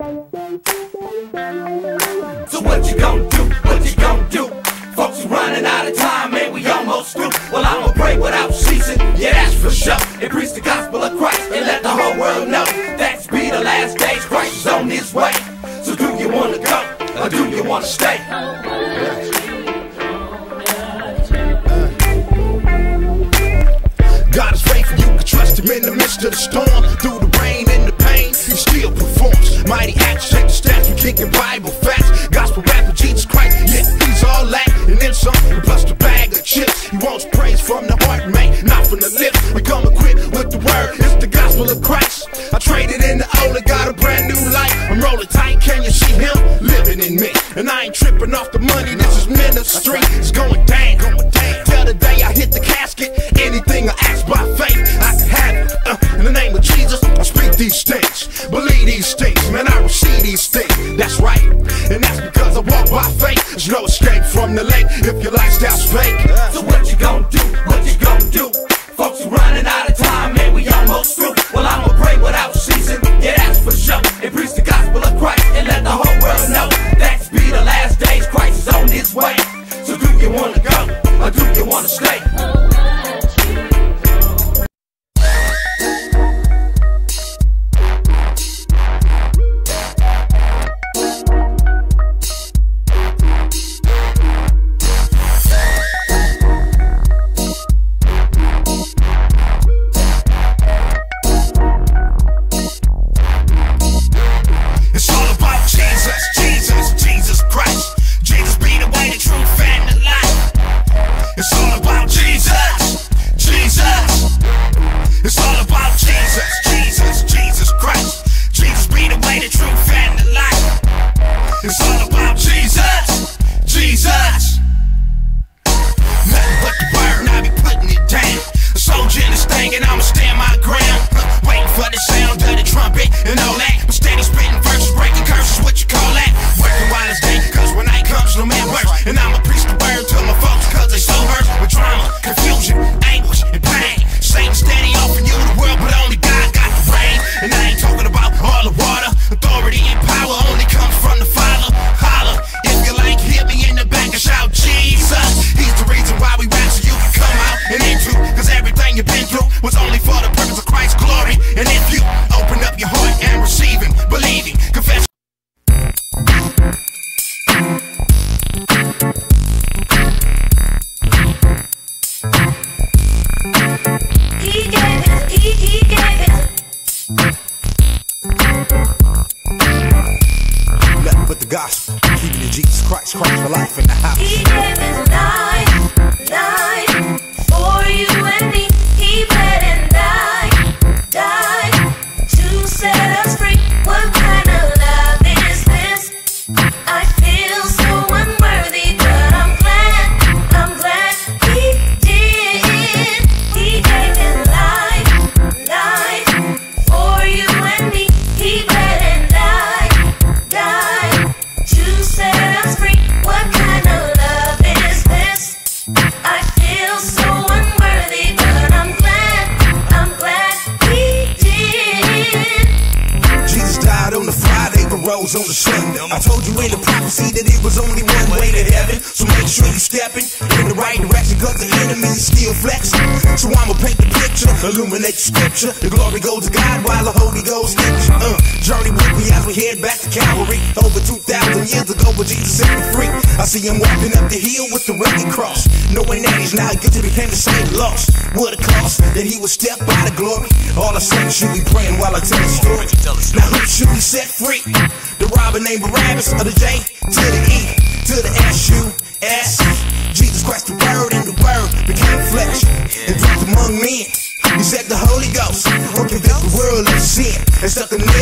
So what you gonna do? What you gonna do? Folks are running out of time, man, we almost through. Well, I'ma pray without ceasing, yeah, that's for sure. And preach the gospel of Christ and let the whole world know that's be the last days, Christ is on his way. So do you wanna go, or do you wanna stay? God is faithful, you can trust him in the midst of the storm. Through the rain and the pain, he still performs. Mighty acts, take the stats, we kicking Bible facts. Gospel rapper, Jesus Christ, yeah, he's all that. And then some, plus the bag of chips. He wants praise from the heart, man, not from the lips. We come equipped with the word, it's the gospel of Christ. I traded in the old and got a brand new life. I'm rolling tight, can you see him living in me? And I ain't tripping off the money, this is ministry. It's going down, till the day I hit the casket. Anything I ask by faith, I can have it. In the name of Jesus, I speak these things, believe these things, man, I receive these things. That's right, and that's because I walk by faith. There's no escape from the lake if your lifestyle's fake. So what you gonna do? What you gonna do? Folks are running out of time, man, we almost through. Well, I'ma pray without ceasing, yeah, that's for sure. And preach the gospel of Christ and let the whole world know that's be the last days, Christ is on his way. So do you wanna go, or do you wanna stay? But the gospel, keeping it Jesus Christ, Christ for life in the house. He gave his life for you and me. He bled and died to set us free. What kind of love is this? I feel so unworthy, but I'm glad he did. He gave his life for you and me. He bled and died to set us free. What kind of love is this? I feel so unworthy, but I'm glad he did. Jesus died on the Friday, but rose on the Sunday. I told you in the prophecy that it was only one way to heaven. So make sure you're stepping in the right direction, cause the enemy is still flexing. So I'ma paint the picture, illuminate the scripture. The glory goes to God while the Holy Ghost hits you. Journey with me as we head back to Calvary. Over 2,000 years ago, but Jesus set me free. I see him walking up the hill with the rugged cross, knowing that he's not guilty, became the same loss. What a cost that he would step out of glory. All the saints should be praying while I tell the story. Now who should be set free? The robber named Barabbas, or the J to the E to the S-U-S. Jesus Christ, the word, and the word became flesh and dwelt among men. He said the Holy Ghost will convict the world of sin and stuck a nail